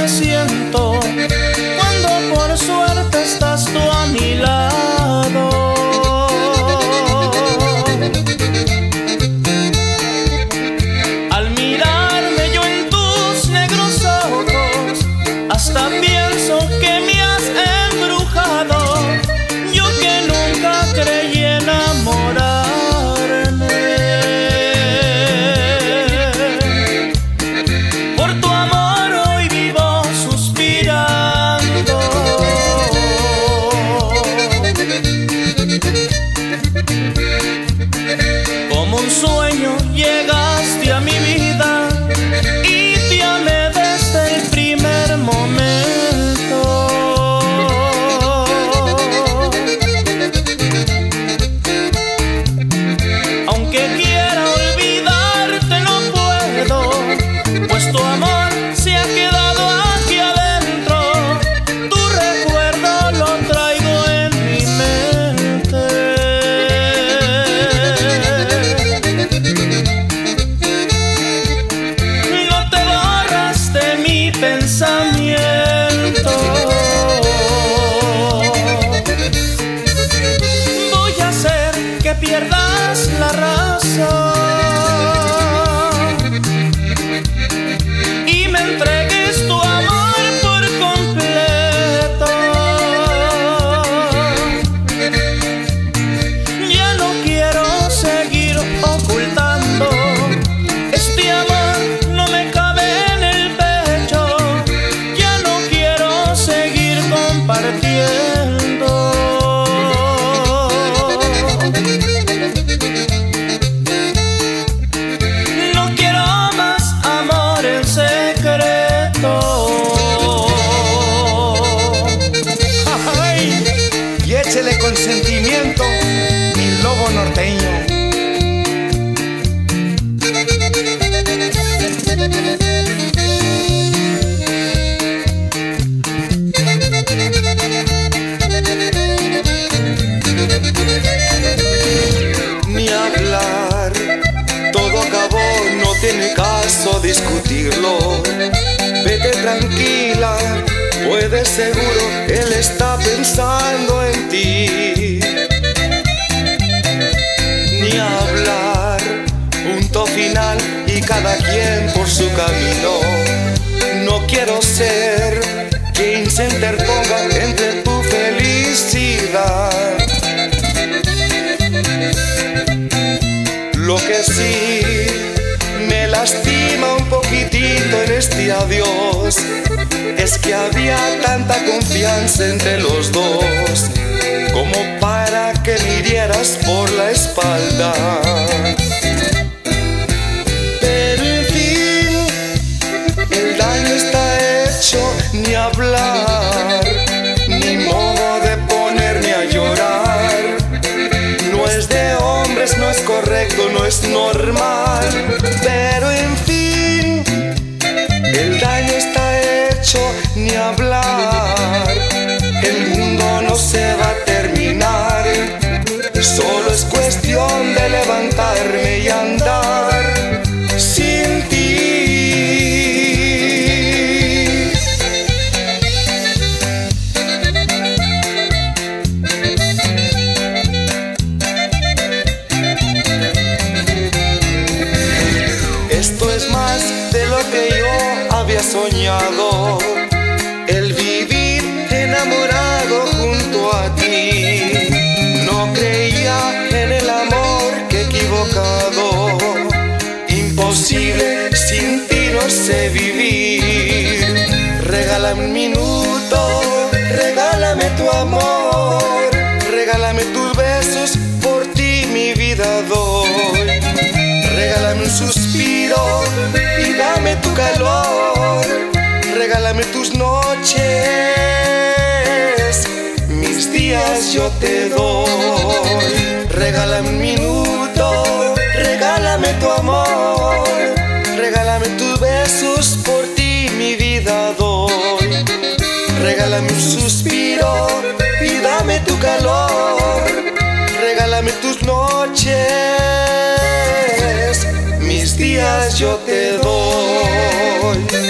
me siento cuando por suerte estás tú a mi lado. Al mirarme yo en tus negros ojos, hasta pienso que me has embrujado. Yo que nunca creí enamorarme. Por tu amor hoy vivo suspirando. Como un sueño llegaste a mi vida y te amé desde el primer momento. Aunque quiera olvidarte no puedo, pues tu amor se ha quedado aquí adentro. Tu recuerdo lo traigo en mi mente. No te borras de mi pensamiento. Voy a hacer que pierdas la razón y me entregues tu amor por completo. Ya no quiero seguir ocultando este amor, no me cabe en el pecho. Ya no quiero seguir compartiendo. No quiero más amor en secreto. ¡Ay! Y échele consentimiento, mi lobo norteño. Ni hablar, todo acabó, no tiene caso discutirlo. Vete tranquila, puedes seguro, él está pensando en ti. Ni hablar, punto final y cada quien por su camino. No quiero ser quien se interponga entre tu felicidad. Lo que sí me lastima un poquitito en este adiós es que había tanta confianza entre los dos como para que me hirieras por la espalda. Pero en fin, el daño está hecho, ni hablar, ni modo de ponerme a llorar. No es de hombres, no es correcto, no es normal. Pero en fin, el daño está hecho, ni hablar. El mundo no se va a terminar. Solo es cuestión de levantarme y andar sin ti. Esto es más de lo que yo había soñado, el vivir enamorado junto a ti. No creía en el amor, que equivocado. Imposible, sin ti no sé vivir. Regálame un minuto, regálame tu amor, regálame tus besos, por ti mi vida doy. Regálame un suspiro y dame tu calor. Regálame tus noches, mis días yo te doy. Regálame un minuto, regálame tu amor, regálame tus besos, por ti mi vida doy. Regálame un suspiro y dame tu calor. Regálame tus noches, mis días yo te doy.